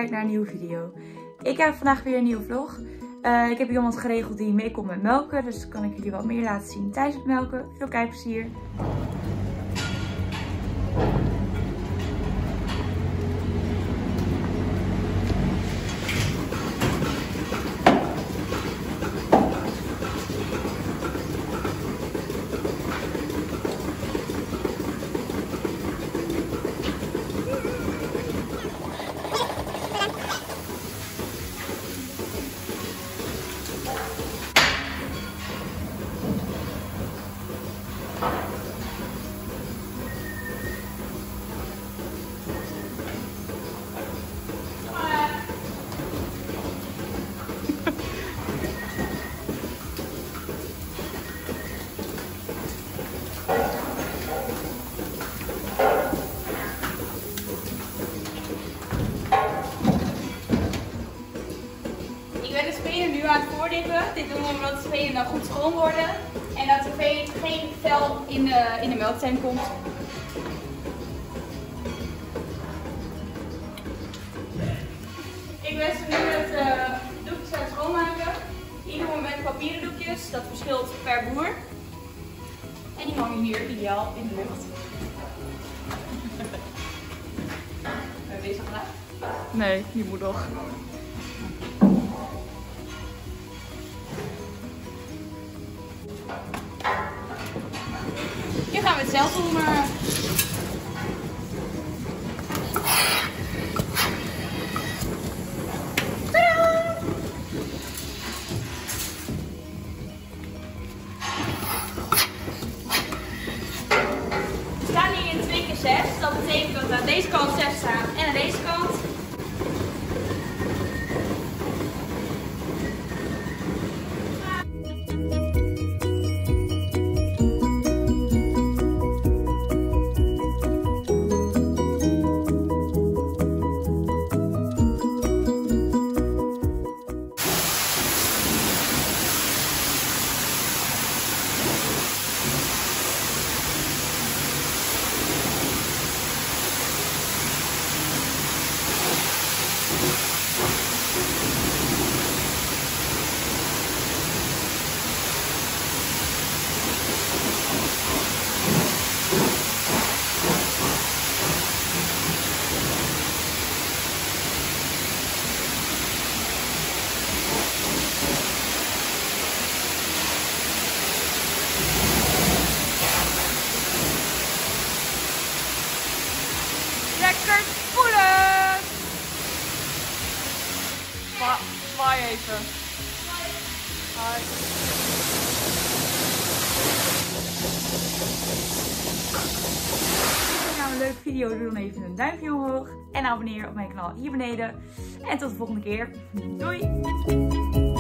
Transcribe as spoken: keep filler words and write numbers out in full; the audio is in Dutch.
kijkt naar een nieuwe video. Ik heb vandaag weer een nieuwe vlog. Uh, ik heb iemand geregeld die meekomt met melken, dus dan kan ik jullie wat meer laten zien tijdens het melken. Veel kijkplezier! Ik ben de speler nu aan het voordippen. Dit doen we omdat de spelen dan goed schoon worden. En dat er geen, geen vel in de, in de melktank komt. Ik ben ze nu met uh, doekjes aan het schoonmaken. Hier doen we met papieren doekjes. Dat verschilt per boer. En die hangen hier ideaal in de lucht. Hebben we deze al gedaan? Nee, die moet nog. Hier gaan we het zelf doen. Uh... Tadaa! We staan hier in twee keer zes. Dat betekent dat we aan deze kant zes staan en aan deze kant. Lekker spoelen! Zwaai even. Hi. Als je nou een leuke video, doe dan even een duimpje omhoog. En abonneer op mijn kanaal hier beneden. En tot de volgende keer. Doei!